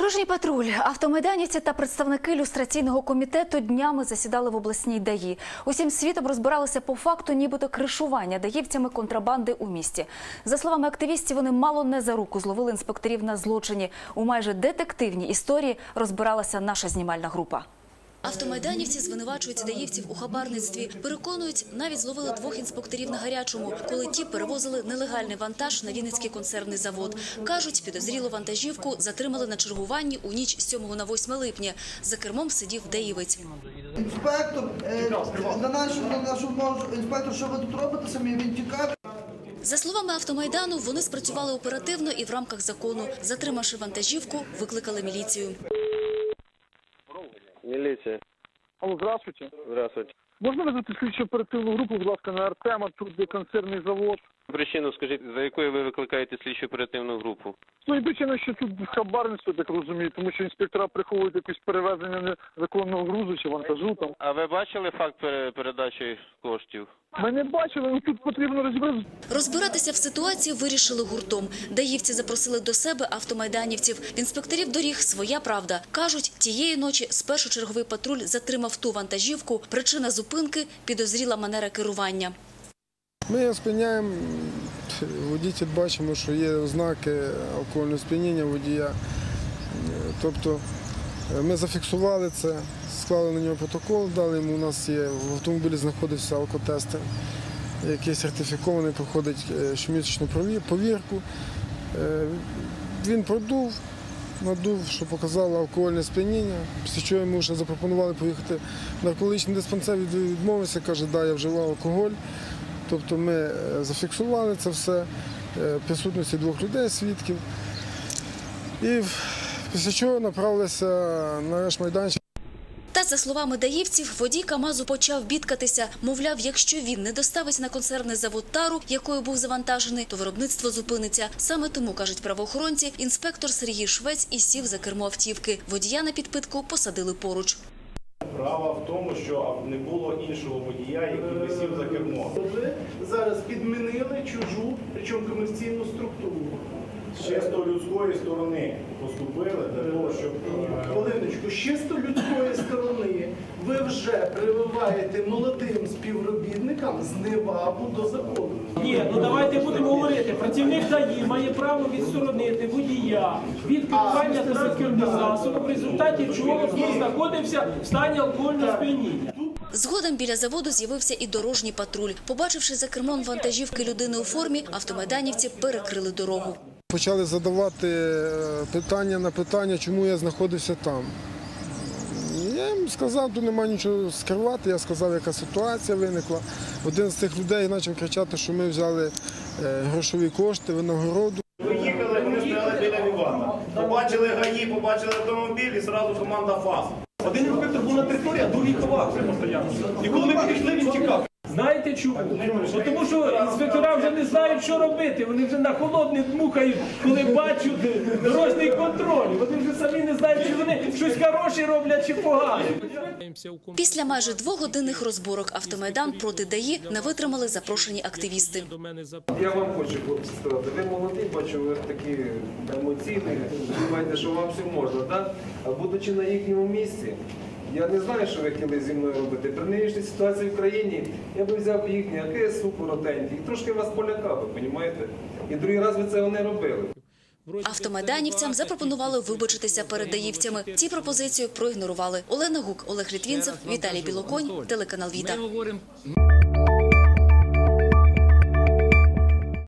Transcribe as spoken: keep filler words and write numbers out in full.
Дорожній патруль, автомайданівці та представники люстраційного комітету днями засідали в обласній ДАІ. Усім світом розбиралися по факту нібито кришування даївцями контрабанди у місті. За словами активістів, вони мало не за руку зловили інспекторів на злочині. У майже детективній історії розбиралася наша знімальна група. Автомайданівці звинувачують даївців у хабарництві. Переконують, навіть зловили двох інспекторів на гарячому, коли ті перевозили нелегальний вантаж на Вінницький консервний завод. Кажуть, підозрілу вантажівку затримали на чергуванні у ніч з сьомого на восьме липня. За кермом сидів даївець. Інспектор, е, на нашу, на нашу мову, інспектор, що ви тут робите самі, він тікав. За словами Автомайдану, вони спрацювали оперативно і в рамках закону. Затримавши вантажівку, викликали міліцію. Міліція. Алло, здравствуйте. Здравствуйте. Можна визвати слідчу оперативну групу, будь ласка, на Артема, тут де консервний завод? Причину скажіть, за якою ви викликаєте слідчу оперативну групу? Ну і причина, що тут хабарництво, так розумію, тому що інспектора приховують якесь перевезення незаконного грузу чи вантажу там. А ви бачили факт передачі коштів? Ми не бачили, але тут потрібно розібратися. Розбиратися в ситуації вирішили гуртом. Даївці запросили до себе автомайданівців. В інспекторів доріг своя правда. Кажуть, тієї ночі спершу черговий патруль затримав ту вантажівку. Причина зупинки – підозріла манера керування. Ми спиняємо, водій бачимо, що є ознаки алкогольного сп'яніння водія. Тобто ми зафіксували це, склали на нього протокол, дали йому, у нас є, в автомобілі знаходився алкотестер, який сертифікований, проходить щомісячну повірку. Він продув, надув, що показало алкогольне сп'яніння, після чого йому ще запропонували поїхати в наркологічний диспансер, він відмовився, каже, да, я вживав алкоголь. Тобто ми зафіксували це все, присутності двох людей, свідків. І після чого направилися на наш майданчик. Та, за словами даївців, водій КАМАЗу почав бідкатися. Мовляв, якщо він не доставить на консервний завод тару, якою був завантажений, то виробництво зупиниться. Саме тому, кажуть правоохоронці, інспектор Сергій Швець і сів за кермо автівки. Водія на підпитку посадили поруч. Справа в тому, що не було іншого водія, який висів за кермо. Ви зараз підмінили чужу, причому комерційну структуру. З чисто людської сторони поступили для того, щоб... Хвилиночку, з чисто людської сторони ви вже прививаєте молодим співробітникам зневагу до закону. Ні, ну давайте будемо говорити. Працівник ДАІ має право відсторонити водія від керування транспортним засобом, в результаті чого він знаходився в стані алкогольного сп'яніння. Згодом біля заводу з'явився і дорожній патруль. Побачивши за кермом вантажівки людини у формі, автомайданівці перекрили дорогу. Почали задавати питання на питання, чому я знаходився там. Я їм сказав, тут немає нічого скривати, я сказав, яка ситуація виникла. Один з тих людей почав кричати, що ми взяли грошові кошти, винагороду. Ви їхали, вони стояли біля Івана. Побачили ГАІ, побачили автомобіль і одразу команда ФАС. Один інспектор був на території, а другий ховався постійно. І коли ми підійшли, він тікав. Знаєте чому? Бо тому що інспектора вже не знають, що робити. Вони вже на холодне дмухають, коли бачать дорожній контроль. Вони вже самі не знають, чи вони щось хороше роблять, чи погане. Після майже двогодинних розборок Автомайдан проти ДАІ не витримали запрошені активісти. Я вам хочу, хлопці, сказати, ви молоді, бачу, ви такі емоційні, думаєте, що вам все можна, так? А будучи на їхньому місці, я не знаю, що ви хотіли зі мною робити. При нинішній ситуації в країні я би взяв їхні АКСУ коротенькі і трошки вас полякав, ви розумієте? І другий раз ви цього не робили. Автомайданівцям запропонували вибачитися перед даївцями. Ці пропозицію проігнорували. Олена Гук, Олег Літвінцев, Віталій Білоконь, телеканал Віта.